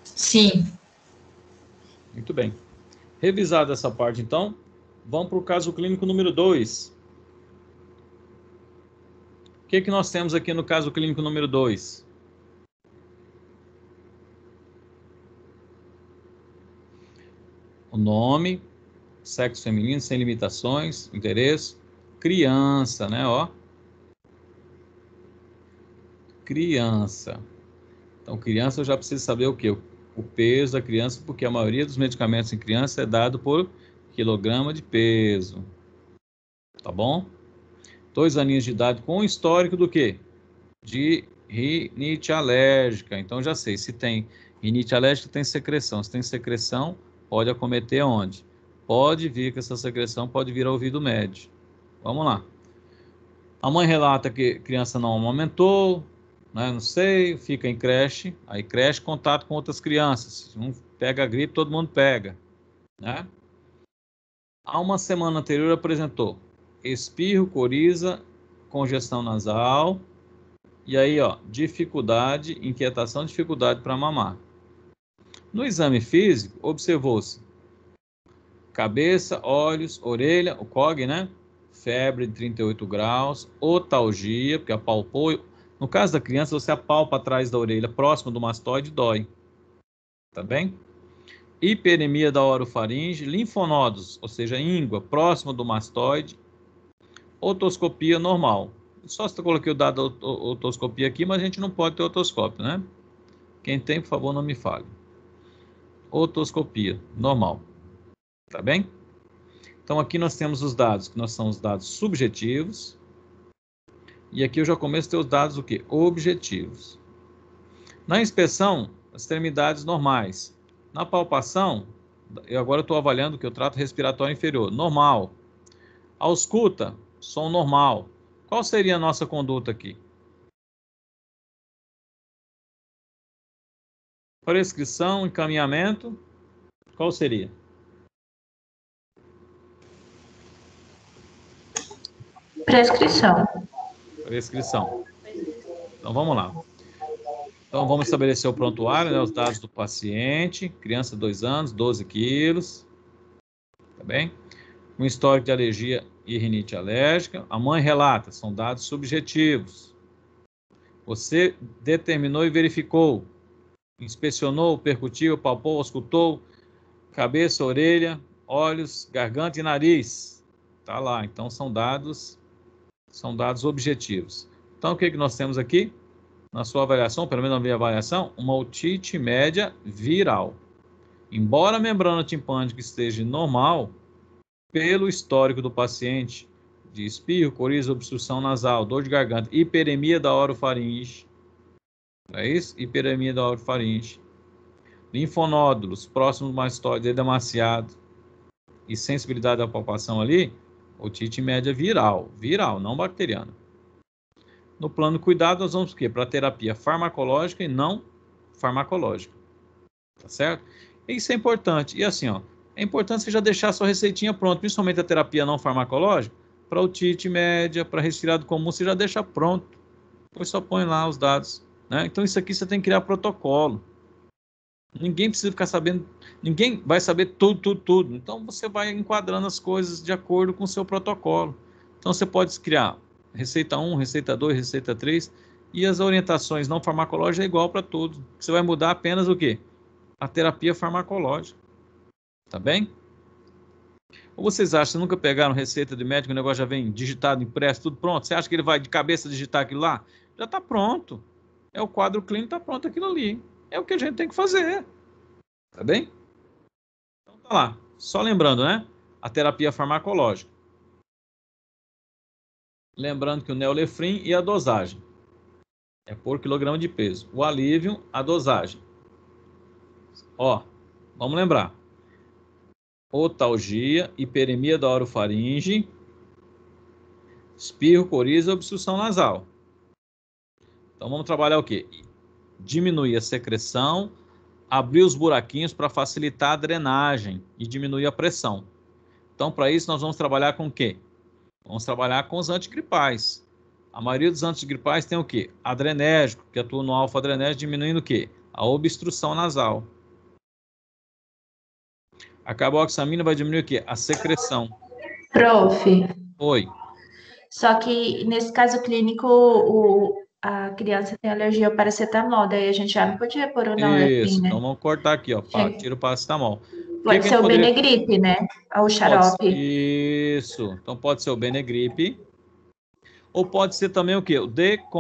Sim. Muito bem. Revisada essa parte, então, vamos para o caso clínico número 2. O que nós temos aqui no caso clínico número 2? O nome, sexo feminino, sem limitações, interesse, criança, né, ó. Criança. Então, criança eu já preciso saber o quê? O peso da criança, porque a maioria dos medicamentos em criança é dado por quilograma de peso. Tá bom? 2 aninhos de idade com histórico do quê? De rinite alérgica. Então, já sei, se tem rinite alérgica, tem secreção. Se tem secreção, pode acometer onde? Pode vir que essa secreção pode vir ao ouvido médio. Vamos lá. A mãe relata que a criança não amamentou, né, não sei, fica em creche, aí creche, contato com outras crianças. Se um pega a gripe, todo mundo pega, né? Há uma semana anterior apresentou espirro, coriza, congestão nasal, e aí, ó, dificuldade, inquietação, dificuldade para mamar. No exame físico, observou-se cabeça, olhos, orelha, o COG, né? Febre de 38 graus, otalgia, porque apalpou. No caso da criança, você apalpa atrás da orelha, próximo do mastoide, dói. Tá bem? Hiperemia da orofaringe, linfonodos, ou seja, íngua, próximo do mastoide, otoscopia normal. Só se eu coloquei o dado otoscopia aqui, mas a gente não pode ter otoscópio, né? Quem tem, por favor, não me fale. Otoscopia normal. Tá bem? Então, aqui nós temos os dados, que nós são os dados subjetivos. E aqui eu já começo a ter os dados o quê? Objetivos. Na inspeção, as extremidades normais. Na palpação, eu agora estou avaliando que o trato respiratório inferior, normal. Ausculta, som normal. Qual seria a nossa conduta aqui? Prescrição, encaminhamento, qual seria? Prescrição. Prescrição. Então, vamos lá. Então, vamos estabelecer o prontuário, né, os dados do paciente, criança 2 anos, 12 quilos, tá bem? Um histórico de alergia e rinite alérgica. A mãe relata, são dados subjetivos. Você determinou e verificou, inspecionou, percutiu, palpou, auscultou, cabeça, orelha, olhos, garganta e nariz. Tá lá, então são dados objetivos. Então, o que nós temos aqui? Na sua avaliação, pelo menos na minha avaliação, uma otite média viral. Embora a membrana timpânica esteja normal, pelo histórico do paciente de espirro, coriza, obstrução nasal, dor de garganta, hiperemia da orofaringe, não é isso? Hiperemia da orofaringe, linfonódulos próximos do mastoide edemaciado e sensibilidade à palpação ali, otite média viral, não bacteriana. No plano de cuidado, nós vamos o quê? Para terapia farmacológica e não farmacológica. Tá certo? Isso é importante. E assim, ó, é importante você já deixar a sua receitinha pronta, principalmente a terapia não farmacológica, para otite média, para resfriado comum, você já deixa pronto. Depois só põe lá os dados, né? Então isso aqui você tem que criar protocolo. Ninguém precisa ficar sabendo, ninguém vai saber tudo. Então você vai enquadrando as coisas de acordo com o seu protocolo. Então você pode criar receita 1, receita 2, receita 3, e as orientações não farmacológicas é igual para todos. Você vai mudar apenas o quê? A terapia farmacológica. Tá bem? Ou vocês acham, nunca pegaram receita de médico, o negócio já vem digitado, impresso, tudo pronto? Você acha que ele vai de cabeça digitar aquilo lá? Já está pronto. É o quadro clínico, está pronto aquilo ali. É o que a gente tem que fazer. Tá bem? Então tá lá. Só lembrando, né? A terapia farmacológica. Lembrando que o Neolefrin e a dosagem. É por quilograma de peso. O alívio, a dosagem. Ó, vamos lembrar. Otalgia, hiperemia da orofaringe, espirro, coriza, obstrução nasal. Então vamos trabalhar o quê? Diminuir a secreção, abrir os buraquinhos para facilitar a drenagem e diminuir a pressão. Então, para isso, nós vamos trabalhar com o quê? Vamos trabalhar com os antigripais. A maioria dos antigripais tem o quê? Adrenérgico, que atua no alfa-adrenérgico, diminuindo o quê? A obstrução nasal. A carboxamina vai diminuir o quê? A secreção. Prof, Oi. só que nesse caso clínico, a criança tem alergia ao paracetamol, daí a gente já não podia pôr o Isso. Norepin, né? Então vamos cortar aqui, ó. Pá, tira o paracetamol. O que Pode que a ser gente o poderia... Benegripe, né? Ou o Pode... xarope. Isso. Então pode ser o Benegripe. Ou pode ser também o quê? O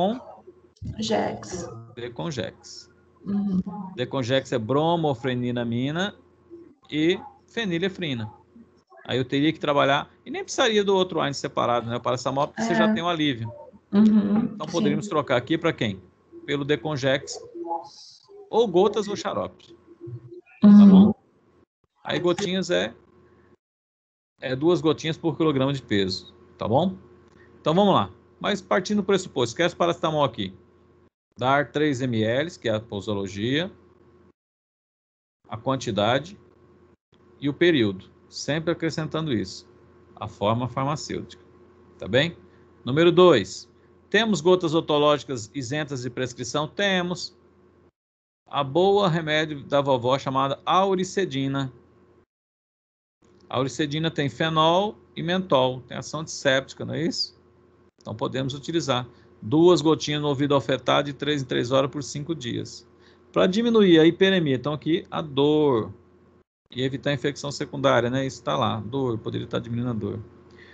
Jex. Decongex. Uhum. Decongex é bromofeniramina e fenilefrina. Aí eu teria que trabalhar, e nem precisaria do outro AINE separado, né? O paracetamol, porque você já tem o alívio. Uhum. Então poderíamos Sim. trocar aqui para quem? Pelo Decongex, ou gotas ou xarope. Tá Uhum. bom? Aí gotinhas é 2 gotinhas por quilograma de peso. Tá bom? Então vamos lá. Mas partindo do pressuposto, esquece o paracetamol aqui. Dar 3 ml, que é a posologia, a quantidade e o período. Sempre acrescentando isso. A forma farmacêutica. Tá bem? Número 2. Temos gotas otológicas isentas de prescrição? Temos. A boa remédio da vovó chamada auricedina. A auricedina tem fenol e mentol. Tem ação antisséptica, não é isso? Então podemos utilizar 2 gotinhas no ouvido afetado de 3 em 3 horas por 5 dias. Para diminuir a hiperemia, então aqui a dor e evitar a infecção secundária, né? Isso está lá, dor, poderia estar diminuindo a dor.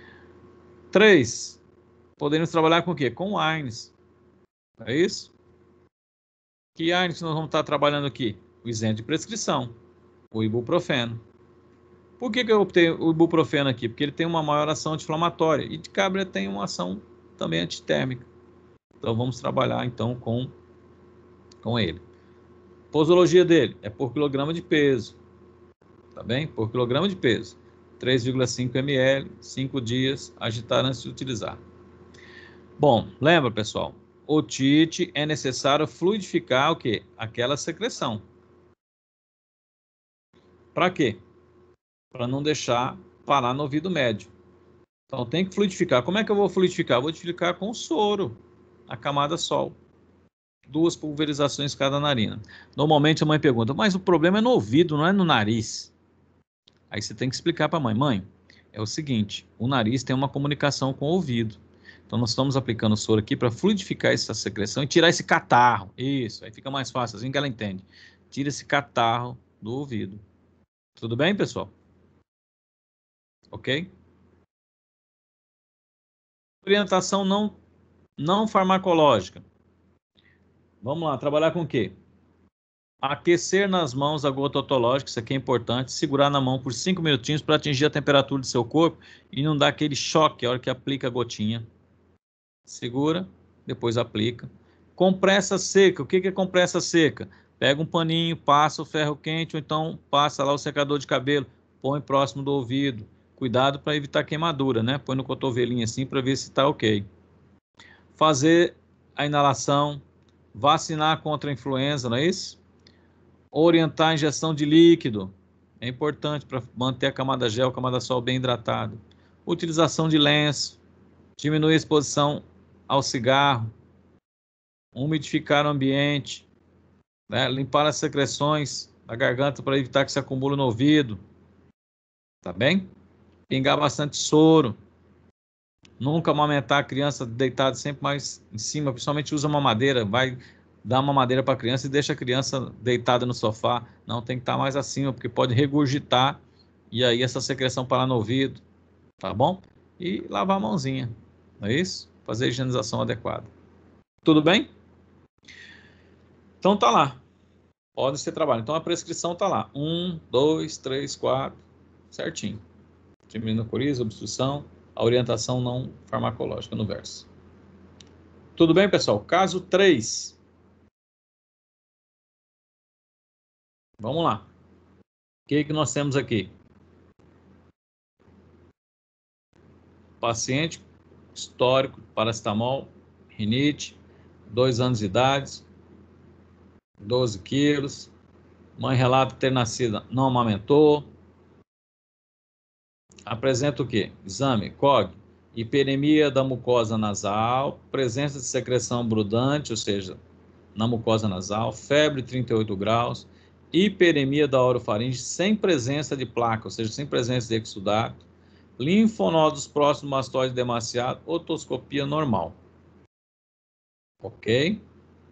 3. Podemos trabalhar com o quê? Com AINES. É isso? Que AINES nós vamos estar trabalhando aqui? O isento de prescrição, o ibuprofeno. Por que eu optei o ibuprofeno aqui? Porque ele tem uma maior ação anti-inflamatória e de cabra tem uma ação também antitérmica. Então vamos trabalhar então com ele. Posologia dele é por quilograma de peso. Tá bem? Por quilograma de peso. 3,5 ml, 5 dias, agitar antes de utilizar. Bom, lembra, pessoal? Otite é necessário fluidificar o quê? Aquela secreção. Para quê? Para não deixar parar no ouvido médio. Então tem que fluidificar. Como é que eu vou fluidificar? Eu vou fluidificar com soro, a camada sol. 2 pulverizações cada narina. Normalmente a mãe pergunta, mas o problema é no ouvido, não é no nariz. Aí você tem que explicar para a mãe, mãe, é o seguinte, o nariz tem uma comunicação com o ouvido. Então nós estamos aplicando soro aqui para fluidificar essa secreção e tirar esse catarro. Isso, aí fica mais fácil, assim que ela entende. Tira esse catarro do ouvido. Tudo bem, pessoal? Ok? Orientação não farmacológica. Vamos lá, trabalhar com o quê? Aquecer nas mãos a gota otológica, isso aqui é importante. Segurar na mão por 5 minutinhos para atingir a temperatura do seu corpo e não dar aquele choque a hora que aplica a gotinha. Segura, depois aplica. Compressa seca, o que é compressa seca? Pega um paninho, passa o ferro quente ou então passa lá o secador de cabelo, põe próximo do ouvido. Cuidado para evitar queimadura, né? Põe no cotovelinho assim para ver se está ok. Fazer a inalação, vacinar contra a influenza, não é isso? Orientar a injeção de líquido, é importante para manter a camada gel, a camada sol bem hidratada. Utilização de lenço, diminuir a exposição ao cigarro, umidificar o ambiente, né? Limpar as secreções da garganta para evitar que se acumule no ouvido, tá bem? Pingar bastante soro, nunca amamentar a criança deitada sempre mais em cima, principalmente usa mamadeira, vai dar uma mamadeira para a criança e deixa a criança deitada no sofá, não tem que estar mais acima, porque pode regurgitar e aí essa secreção parar no ouvido, tá bom? E lavar a mãozinha, não é isso? Fazer a higienização adequada. Tudo bem? Então tá lá. Pode ser trabalho. Então a prescrição tá lá. 1, 2, 3, 4, certinho. Diminuindo a coriza, obstrução, a orientação não farmacológica no verso. Tudo bem, pessoal? Caso 3. Vamos lá. O que nós temos aqui? Paciente, histórico, paracetamol, rinite, 2 anos de idade, 12 quilos. Mãe relata ter nascido, não amamentou. Apresenta o quê? Exame, COG, hiperemia da mucosa nasal, presença de secreção brudante, ou seja, na mucosa nasal, febre 38 graus, hiperemia da orofaringe sem presença de placa, ou seja, sem presença de exudato, linfonodos próximos do mastoide demasiado, otoscopia normal. Ok?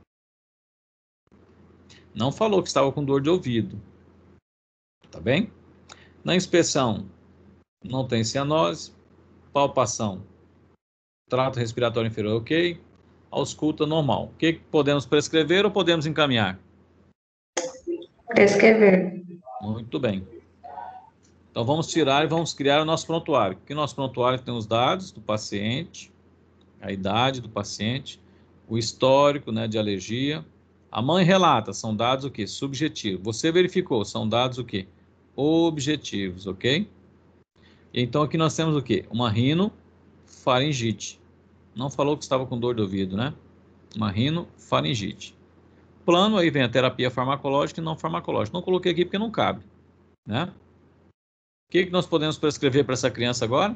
Não falou que estava com dor de ouvido. Tá bem? Na inspeção, não tem cianose, palpação, trato respiratório inferior ok, ausculta normal. O que podemos prescrever ou podemos encaminhar? Prescrever. Muito bem. Então vamos tirar e vamos criar o nosso prontuário. Aqui no nosso prontuário tem os dados do paciente, a idade do paciente, o histórico, né, de alergia. A mãe relata, são dados o quê? Subjetivos. Você verificou, são dados o quê? Objetivos, ok? Então aqui nós temos o quê? Uma rinofaringite. Não falou que estava com dor de ouvido, né? Uma rinofaringite. Plano, aí vem a terapia farmacológica e não farmacológica. Não coloquei aqui porque não cabe, né? O que nós podemos prescrever para essa criança agora?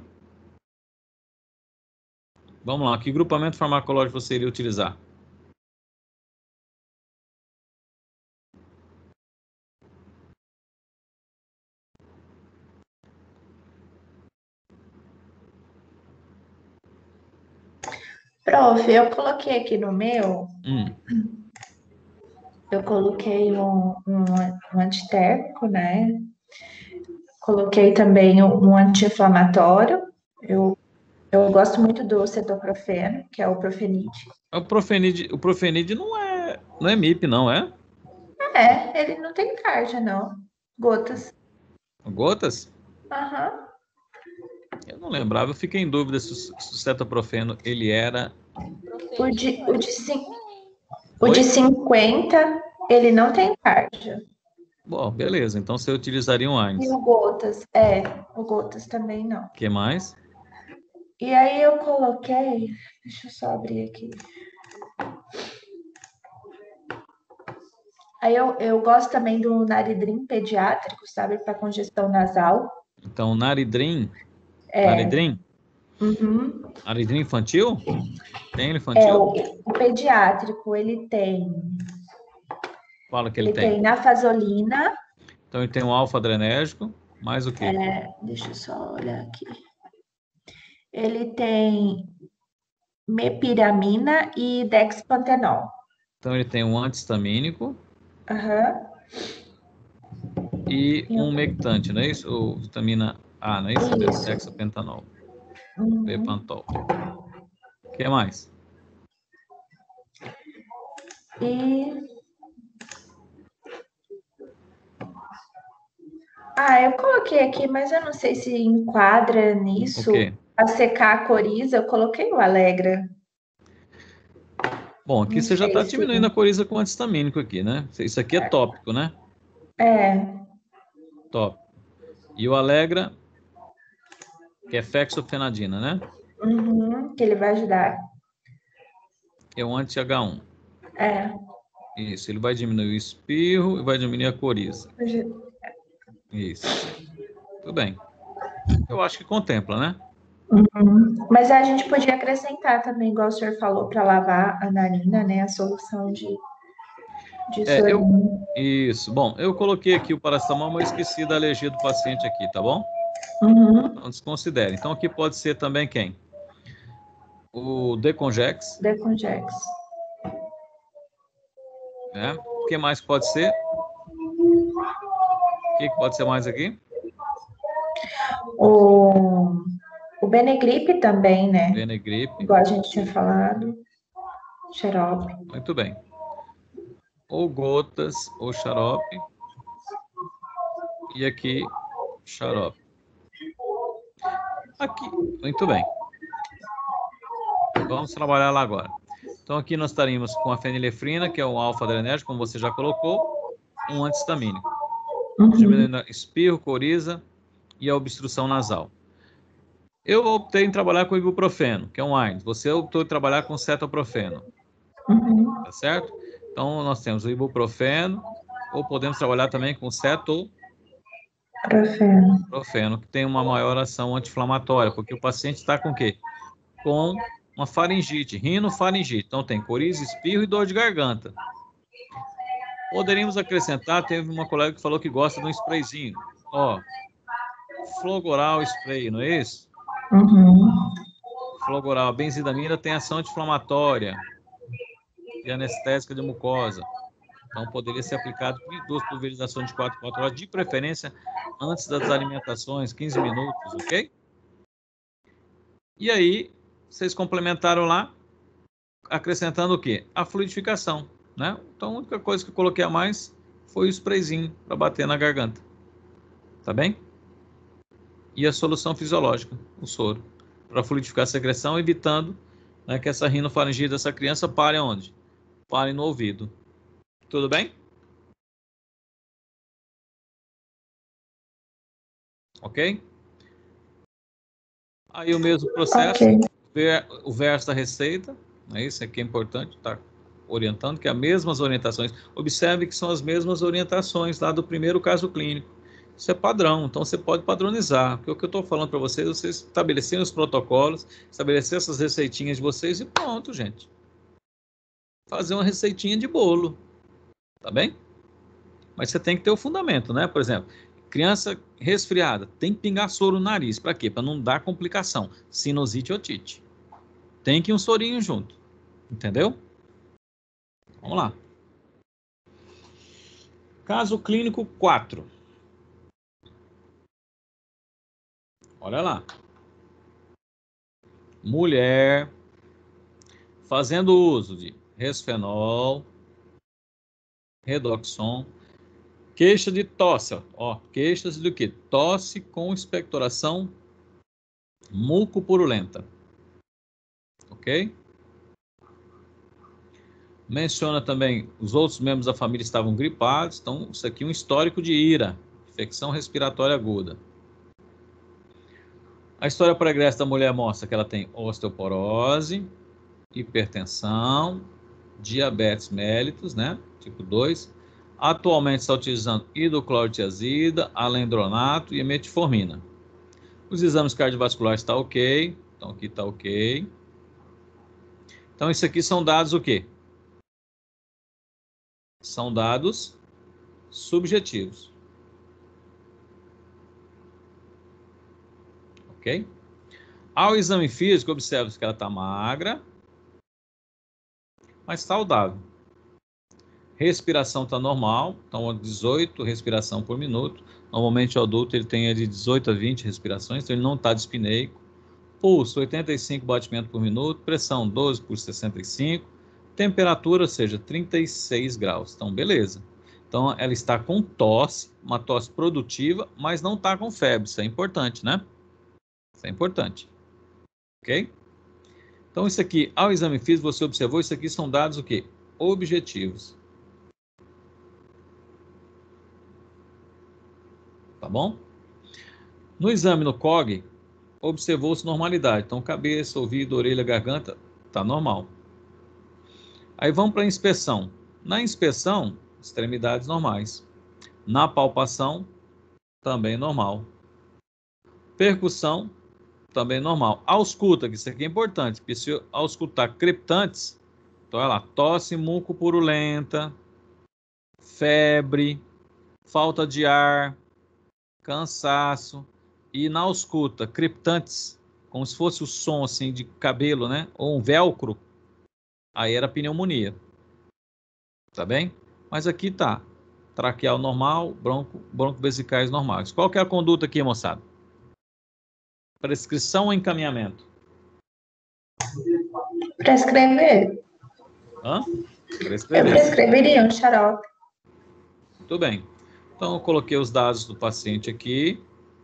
Vamos lá, que grupamento farmacológico você iria utilizar? Prof, eu coloquei aqui no meu, Hum, eu coloquei um antitérmico, né? Coloquei também um anti-inflamatório. Eu gosto muito do cetoprofeno, que é o Profenid. o Profenid não é MIP, não é? É, ele não tem tarja, não. Gotas. Gotas? Aham. Eu não lembrava, eu fiquei em dúvida se o cetoprofeno ele era... O de Oi? 50, ele não tem tarja. Bom, beleza, então você utilizaria um E AINES. o Gotas também não. O que mais? E aí eu coloquei, deixa eu só abrir aqui. Aí eu gosto também do Naridrim pediátrico, sabe, para congestão nasal. Então, Naridrim, É, Naridrim, uhum. Naridrim infantil? Tem ele É infantil? o pediátrico, Fala que ele ele tem. tem nafazolina, Então, ele tem um alfa-adrenérgico, mais o quê? deixa eu só olhar aqui. Ele tem mepiramina e dexpantenol. Então, ele tem um anti-histamínico Aham. e um umectante, não é isso? Ou vitamina A, não é isso? Isso. Dexapentanol, Uhum. Bepantol. O que mais? E eu coloquei aqui, mas eu não sei se enquadra O nisso. quê? Para secar a coriza, eu coloquei o Alegra. Bom, aqui Não você já sei está se. diminuindo a coriza com antistamínico aqui, né? Isso aqui é tópico, né? É. Tópico. E o Alegra, que é fexofenadina, né? Uhum, que ele vai ajudar. É um anti-H1. É. Isso, ele vai diminuir o espirro e vai diminuir a coriza. Isso. Tudo bem. Eu acho que contempla, né? Mas a gente podia acrescentar também, igual o senhor falou, para lavar a narina, né? A solução de É, sorinho. Isso. Bom, eu coloquei aqui o paracetamol, mas esqueci da alergia do paciente aqui, tá bom? Uhum. Não desconsidere. Então aqui pode ser também quem? O Decongex, Decongex. né? O que mais pode ser? O que pode ser mais aqui? O, o Benegripe também, né? Benegripe. Igual a gente tinha falado. Xarope. Muito bem. Ou gotas, ou xarope. E aqui, xarope. Aqui, muito bem. Vamos trabalhar lá agora. Então aqui nós estaríamos com a fenilefrina, que é um alfa-adrenérgico, como você já colocou, um antistamínico. Diminuindo espirro, coriza e a obstrução nasal. Eu optei em trabalhar com ibuprofeno, que é um AINES. Você optou em trabalhar com cetoprofeno, Uhum. tá certo? Então nós temos o ibuprofeno, ou podemos trabalhar também com cetoprofeno, Profeno. que tem uma maior ação anti-inflamatória, porque o paciente está com o quê? Com uma faringite, rinofaringite. Então tem coriza, espirro e dor de garganta. Poderíamos acrescentar, teve uma colega que falou que gosta de um sprayzinho. Ó, Flogoral spray, não é isso? Uhum. Flogoral, a benzidamina tem ação anti-inflamatória e anestésica de mucosa. Então, poderia ser aplicado em 2 pulverizações de 4 horas, de preferência antes das alimentações, 15 minutos, ok? E aí, vocês complementaram lá, acrescentando o quê? A fluidificação, né? Então, a única coisa que eu coloquei a mais foi o sprayzinho para bater na garganta. Tá bem? E a solução fisiológica, o soro, para fluidificar a secreção, evitando, né, que essa rinofaringite dessa criança pare onde? Pare no ouvido. Tudo bem? Ok? Aí o mesmo processo, Ok. o verso da receita, né, isso aqui é importante, tá orientando, que é as mesmas orientações. Observe que são as mesmas orientações lá do primeiro caso clínico. Isso é padrão, então você pode padronizar. Porque o que eu estou falando para vocês, vocês estabelecerem os protocolos, estabelecer essas receitinhas de vocês e pronto, gente. Fazer uma receitinha de bolo, tá bem? Mas você tem que ter o fundamento, né? Por exemplo, criança resfriada, tem que pingar soro no nariz. Para quê? Para não dar complicação, sinusite ou otite. Tem que ir um sorinho junto, entendeu? Vamos lá. Caso clínico 4. Olha lá. Mulher fazendo uso de resfenol, redoxon, queixa de tosse, ó, queixas do que? Tosse com expectoração mucopurulenta, ok? Menciona também os outros membros da família estavam gripados, então isso aqui é um histórico de IRA, infecção respiratória aguda. A história pregressa da mulher mostra que ela tem osteoporose, hipertensão, diabetes mellitus, né? Tipo 2. Atualmente está utilizando hidroclorotiazida, alendronato e metformina. Os exames cardiovasculares estão ok. Então aqui está ok. Então isso aqui são dados o quê? São dados subjetivos. Ok? Ao exame físico, observa que ela está magra, mas saudável. Respiração está normal, então 18 respiração por minuto. Normalmente o adulto ele tem de 18 a 20 respirações, então ele não está dispneico. Pulso 85 batimentos por minuto, pressão 12 por 65, temperatura, ou seja, 36 graus. Então, beleza. Então, ela está com tosse, uma tosse produtiva, mas não está com febre. Isso é importante, né? Isso é importante. Ok? Então, isso aqui, ao exame físico, você observou, isso aqui são dados o quê? Objetivos. Tá bom? No exame no COG, observou-se normalidade. Então, cabeça, ouvido, orelha, garganta, tá normal. Aí vamos para a inspeção. Na inspeção, extremidades normais. Na palpação, também normal. Percussão, também normal. Ausculta, que isso aqui é importante, porque se auscultar creptantes, então olha lá, tosse mucopurulenta, febre, falta de ar, cansaço, e na ausculta creptantes, como se fosse o som assim de cabelo, né? Ou um velcro, aí era pneumonia. Tá bem? Mas aqui tá traqueal normal, broncovesicais normais. Qual que é a conduta aqui, moçada? Prescrição ou encaminhamento? Prescrever. Hã? Eu Prescrever. prescreveria um xarope. Muito bem. Então, eu coloquei os dados do paciente aqui.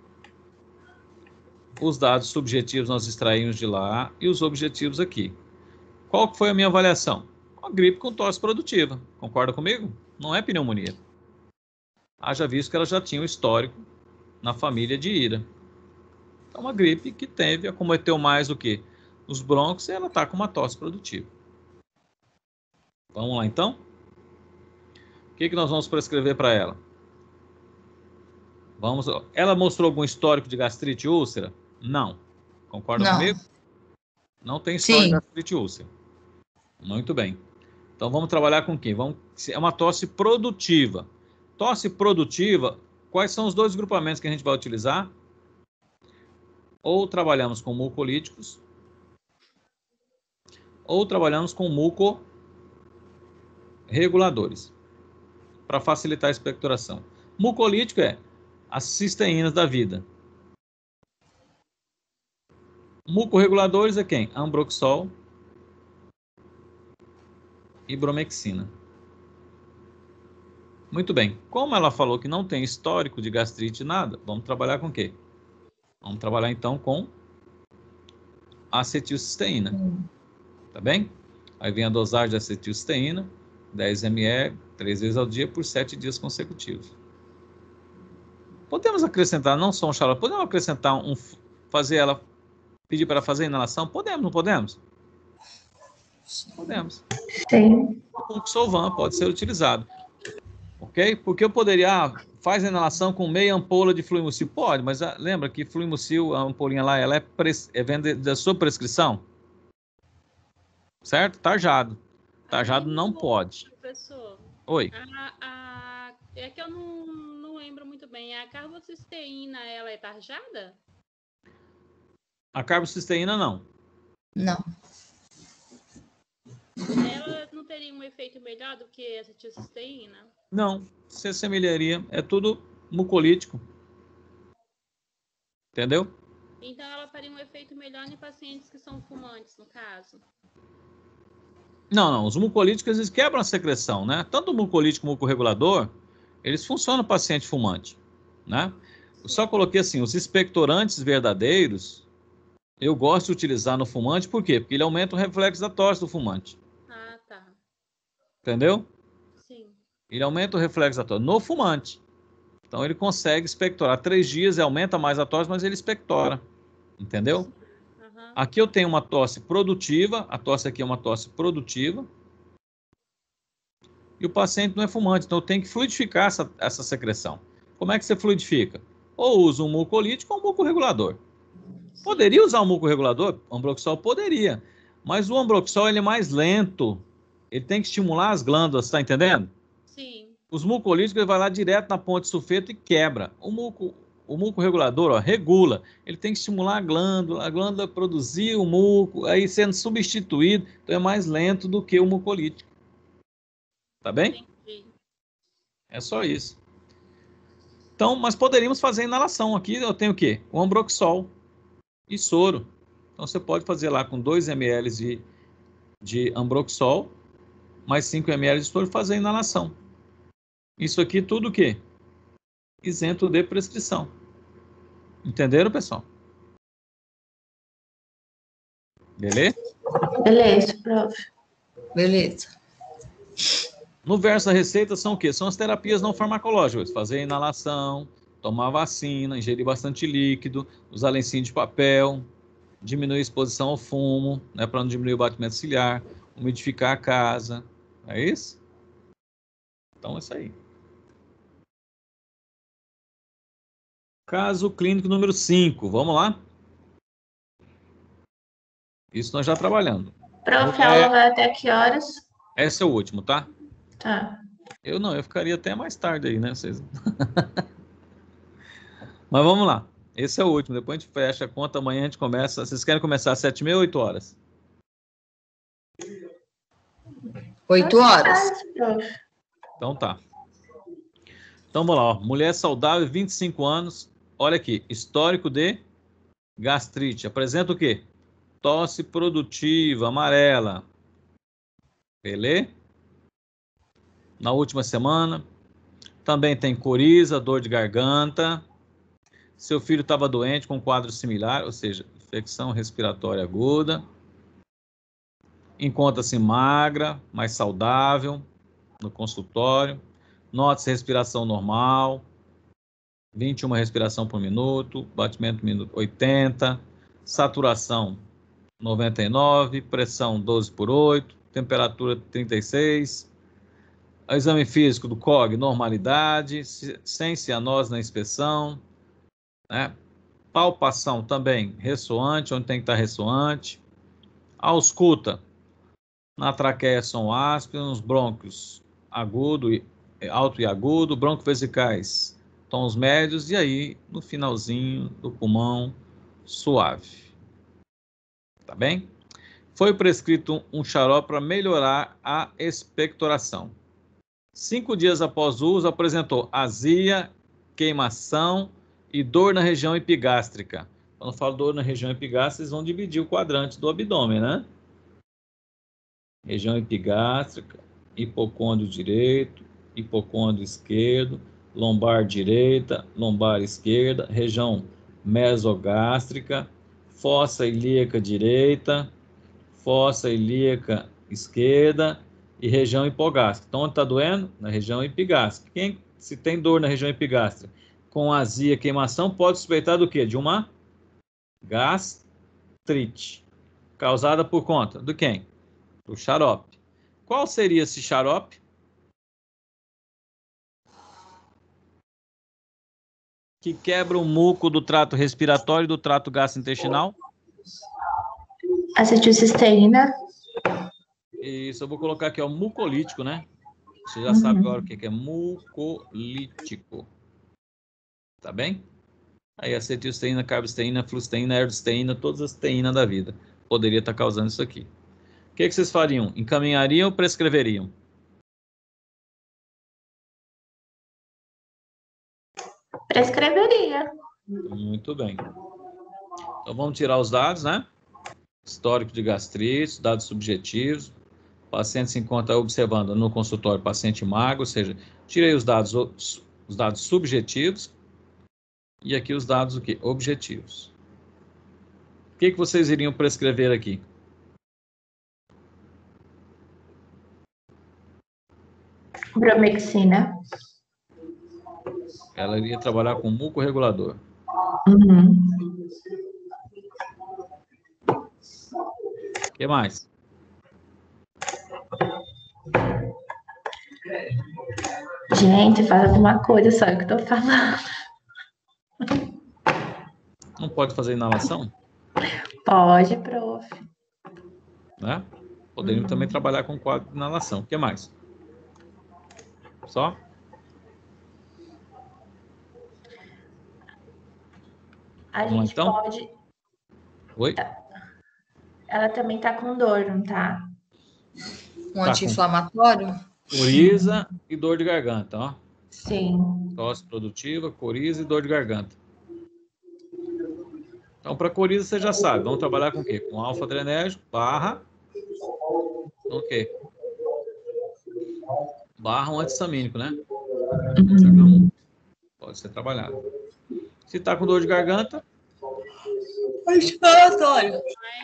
Os dados subjetivos nós extraímos de lá e os objetivos aqui. Qual foi a minha avaliação? Uma gripe com tosse produtiva. Concorda comigo? Não é pneumonia. Haja visto que ela já tinha um histórico na família de IRA. É uma gripe que acometeu mais do que os brônquios e ela está com uma tosse produtiva. Vamos lá, então? O que nós vamos prescrever para ela? Ela mostrou algum histórico de gastrite e úlcera? Não. Concorda Não. comigo? Não tem histórico de Sim. gastrite e úlcera. Muito bem. Então, vamos trabalhar com quem? É uma tosse produtiva. Tosse produtiva, quais são os dois grupamentos que a gente vai utilizar? Ou trabalhamos com mucolíticos, ou trabalhamos com mucorreguladores, para facilitar a expectoração. Mucolítico é as cisteínas da vida. Mucorreguladores é quem? Ambroxol e bromexina. Muito bem. Como ela falou que não tem histórico de gastrite nada, vamos trabalhar com o quê? Vamos trabalhar então com acetilcisteína. Tá bem? Aí vem a dosagem de acetilcisteína, 10 ml, 3 vezes ao dia por 7 dias consecutivos. Podemos acrescentar, não só um xarope, podemos acrescentar pedir para ela fazer inalação? Podemos, não podemos? Podemos. Sim. O Solvan pode ser utilizado. Ok? Porque eu poderia, faz a inalação com meia ampola de fluimucil. Pode, mas lembra que fluimucil, a ampolinha lá, ela é venda da sua prescrição? Certo? Tarjado. Tarjado não pode. Professor. Oi. É que eu não lembro muito bem. A carbocisteína, ela é tarjada? A carbocisteína, não. Não. Ela não teria um efeito melhor do que essa acetilcisteína? Não. Se assemelharia. É tudo mucolítico. Entendeu? Então, ela faria um efeito melhor em pacientes que são fumantes, no caso? Não. Os mucolíticos, eles quebram a secreção, né? Tanto o mucolítico como o mucorregulador, eles funcionam no paciente fumante, né? Eu só coloquei assim, os expectorantes verdadeiros, eu gosto de utilizar no fumante, por quê? Porque ele aumenta o reflexo da tosse do fumante. Ah, tá. Entendeu? Sim. Ele aumenta o reflexo da tosse no fumante. Então, ele consegue expectorar 3 dias, e aumenta mais a tosse, mas ele expectora. Entendeu? Uhum. Aqui eu tenho uma tosse produtiva, a tosse aqui é uma tosse produtiva, e o paciente não é fumante, então eu tenho que fluidificar essa secreção. Como é que você fluidifica? Ou usa um mucolítico ou um mucorregulador. Poderia usar um mucorregulador? O ambroxol poderia, mas o ambroxol ele é mais lento, ele tem que estimular as glândulas, está entendendo? Sim. Os mucolíticos ele vai lá direto na ponte de sulfeto e quebra. O mucorregulador, ó, regula, ele tem que estimular a glândula produzir o muco, aí sendo substituído, então é mais lento do que o mucolítico. Tá bem? Entendi. É só isso. Então, mas poderíamos fazer inalação. Aqui eu tenho o quê? O ambroxol e soro. Então, você pode fazer lá com 2 ml de ambroxol, mais 5 ml de soro e fazer inalação. Isso aqui tudo o quê? Isento de prescrição. Entenderam, pessoal? Beleza? Beleza, prof. Beleza. No verso da receita são o quê? São as terapias não farmacológicas. Fazer inalação, tomar vacina, ingerir bastante líquido, usar lencinho de papel, diminuir a exposição ao fumo, né, para não diminuir o batimento ciliar, umidificar a casa. É isso? Então é isso aí. Caso clínico número 5. Vamos lá? Isso nós já trabalhando. Prof, a aula vai até que horas? Esse é o último, tá? Tá. Eu ficaria até mais tarde aí, né? Vocês... Mas vamos lá. Esse é o último. Depois a gente fecha a conta. Amanhã a gente começa. Vocês querem começar às 7h30 ou 8 horas? 8 horas. Prof. Então tá. Então vamos lá. Ó. Mulher saudável, 25 anos. Olha aqui. Histórico de gastrite. Apresenta o quê? Tosse produtiva, amarela. Beleza? Na última semana. Também tem coriza, dor de garganta. Seu filho estava doente com um quadro similar, ou seja, infecção respiratória aguda. Encontra-se magra, mais saudável no consultório. Nota-se respiração normal. 21 respiração por minuto. Batimento minuto 80. Saturação 99. Pressão 12/8. Temperatura 36. Exame físico do COG, normalidade. Sem cianose na inspeção. Né? Palpação também ressoante, onde tem que estar ressoante. Ausculta, Na traqueia som áspero, nos brônquios alto e agudo, broncovesicais, tons médios, e aí no finalzinho do pulmão, suave. Tá bem? Foi prescrito um xarope para melhorar a expectoração. 5 dias após o uso, apresentou azia, queimação e dor na região epigástrica. Quando eu falo dor na região epigástrica, vocês vão dividir o quadrante do abdômen, né? Região epigástrica, hipocôndrio direito, hipocôndrio esquerdo, lombar direita, lombar esquerda, região mesogástrica, fossa ilíaca direita, fossa ilíaca esquerda e região hipogástrica. Então, onde está doendo? Na região epigástrica. Se tem dor na região epigástrica com azia, queimação, pode suspeitar do quê? De uma gastrite. Causada por conta do quem? Do xarope. Qual seria esse xarope? Que quebra o muco do trato respiratório e do trato gastrointestinal? Acetilcisteína. Isso, eu vou colocar aqui, ó, mucolítico, né? Você já sabe agora o que é mucolítico. Tá bem? Aí acetilcisteína, carbosteína, flusteína, ergosteína, todas as teínas da vida. Poderia estar causando isso aqui. O que vocês fariam? Encaminhariam ou prescreveriam? Prescreveria. Muito bem. Então vamos tirar os dados, né? Histórico de gastrite, dados subjetivos. O paciente se encontra observando no consultório paciente magro, ou seja, tirei os dados subjetivos e aqui os dados o quê? Objetivos. O que vocês iriam prescrever aqui? Bromexina. Ela iria trabalhar com mucorregulador. O que mais? Gente, fala alguma coisa, só que eu tô falando. Não pode fazer inalação? Pode, prof. Né? Poderíamos também trabalhar com quadro de inalação. O que mais? Só? A Vamos gente então? pode... Oi? Ela também tá com dor, não tá? Um anti-inflamatório? Coriza e dor de garganta, ó. Sim. Tosse produtiva, coriza e dor de garganta. Então, para coriza, você já sabe. Vamos trabalhar com o quê? Com alfa-adrenérgico, barra... O quê? Barra um antissamínico, né? Pode ser trabalhado. Se está com dor de garganta... Anti-inflamatório.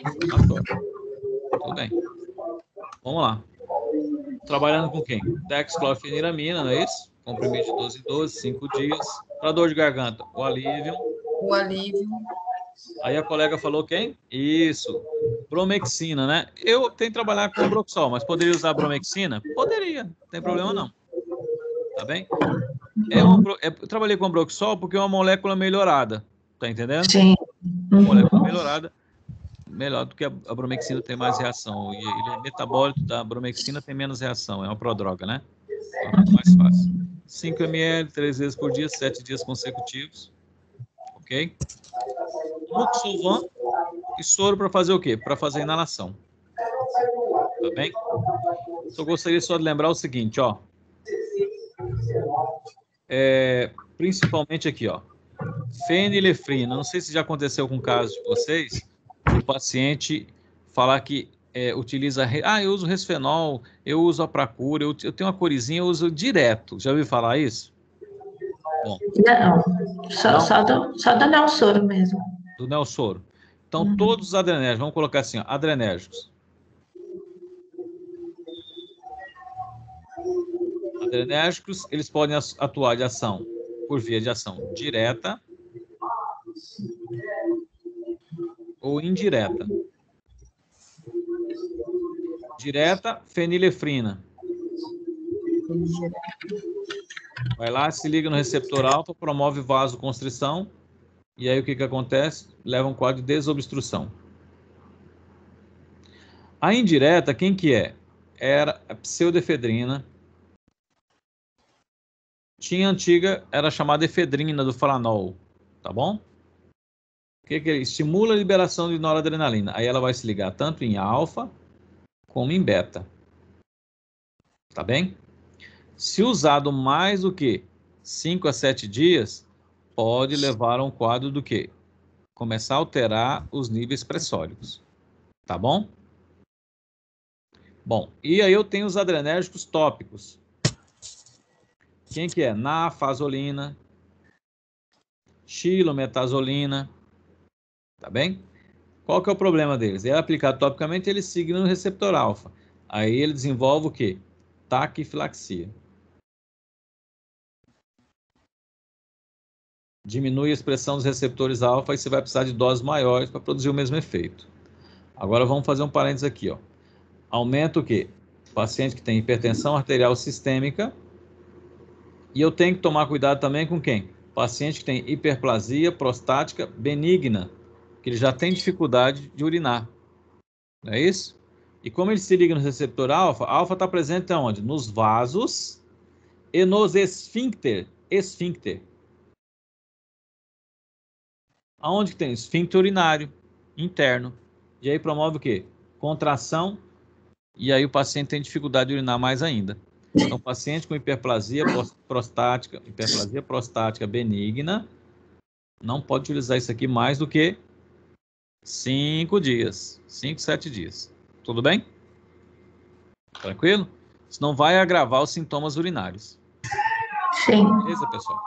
Tudo bem. Vamos lá. Trabalhando com quem? Dexclorfeniramina, não é isso? Comprimido de 12 em 12, 5 dias. Para dor de garganta, o alívio. O alívio. Aí a colega falou quem? Isso. Bromexina, né? Eu tenho que trabalhar com Broxol, mas poderia usar bromexina? Poderia, não tem problema não. Tá bem? Eu trabalhei com Broxol porque é uma molécula melhorada. Tá entendendo? Sim. Uma molécula melhorada. Melhor do que a bromexina, tem mais reação. E ele é metabólito da bromexina, tem menos reação. É uma prodroga, né? Então, é mais fácil. 5 ml, 3 vezes por dia, 7 dias consecutivos. Ok? Mucosolvan e soro para fazer o quê? Para fazer inalação. Tá bem? Só gostaria só de lembrar o seguinte, ó. Principalmente aqui, ó. Fenilefrina. Não sei se já aconteceu com casos de vocês, o paciente falar que utiliza... eu uso resfenol, eu uso apracura, eu tenho uma corizinha, eu uso direto. Já ouviu falar isso? Bom, Não, só do Nelsoro mesmo. Do Nelsoro. Então, todos os adrenérgicos, vamos colocar assim, ó, adrenérgicos. Adrenérgicos, eles podem atuar de ação por via de ação direta ou indireta. Direta, fenilefrina. Vai lá, se liga no receptor alfa, promove vasoconstrição, e aí o que acontece? Leva um quadro de desobstrução. A indireta, quem que é? era a pseudoefedrina. Tinha antiga, era chamada efedrina do Franol, tá bom? O que ele estimula a liberação de noradrenalina. Aí ela vai se ligar tanto em alfa como em beta. Tá bem? Se usado mais do que 5 a 7 dias, pode levar a um quadro do quê? Começar a alterar os níveis pressóricos. Tá bom? Bom, e aí eu tenho os adrenérgicos tópicos. Quem que é? Nafazolina, xilometazolina, tá bem? Qual que é o problema deles? É aplicado topicamente, ele signa no receptor alfa. Aí ele desenvolve o quê? Taquifilaxia. Diminui a expressão dos receptores alfa e você vai precisar de doses maiores para produzir o mesmo efeito. Agora vamos fazer um parênteses aqui, ó. Aumenta o quê? Paciente que tem hipertensão arterial sistêmica. E eu tenho que tomar cuidado também com quem? Paciente que tem hiperplasia prostática benigna, que ele já tem dificuldade de urinar. Não é isso? E como ele se liga no receptor alfa, alfa está presente onde? Nos vasos e nos esfíncter. Aonde que tem? Esfíncter urinário interno. E aí promove o quê? Contração, e aí o paciente tem dificuldade de urinar mais ainda. Então, paciente com hiperplasia prostática benigna, não pode utilizar isso aqui mais do que 5 dias, 5, 7 dias. Tudo bem? Tranquilo? Senão vai agravar os sintomas urinários. Sim. Beleza, pessoal?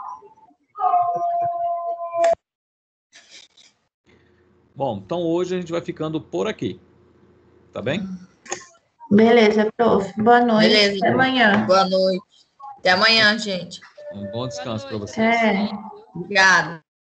Bom, então hoje a gente vai ficando por aqui. Tá bem? Beleza, prof. Boa noite. Beleza. Até amanhã. Boa noite. Até amanhã, gente. Um bom descanso para Boa noite. vocês. É. Obrigada.